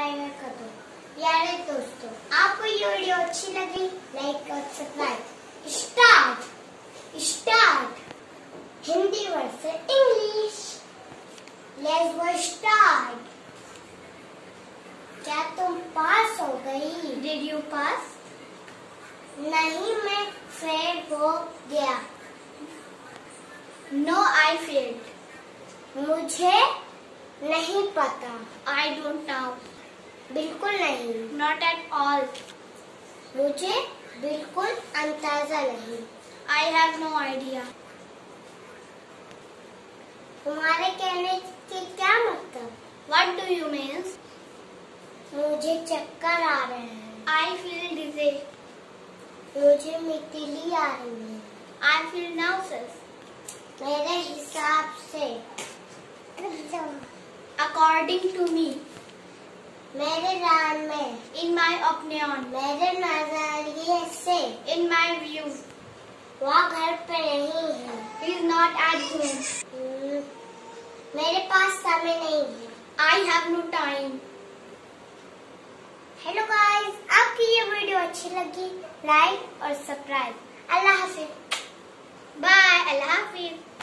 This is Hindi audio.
सब्सक्राइब कर दो। यारे दोस्तों, आपको ये वीडियो अच्छी लगी लाइक और सब्सक्राइब। स्टार्ट हिंदी वर्ड से इंग्लिश। Let's go start. क्या तुम पास हो गई? Did you pass? नहीं, मैं फेल हो गया। No, I failed. मुझे नहीं पता। I don't know. बिल्कुल नहीं। Not at all. मुझे बिल्कुल अंदाजा नहीं। I have no idea. तुम्हारे कहने के क्या मतलब? What do you means? मुझे चक्कर आ रहे हैं। I feel dizzy. मुझे मितली आ रही है। आई फील नर्वस। मेरे हिसाब से। According to me. मेरे राय में। In my opinion. मेरे नजरिए से। In my view. वह घर पे नहीं है। He is not at home. मेरे पास समय नहीं है। I have no time. Hello guys, आपकी ये वीडियो अच्छी लगी लाइक और सब्सक्राइब। अल्लाह हाफिज। बाय। अल्लाह हाफिज।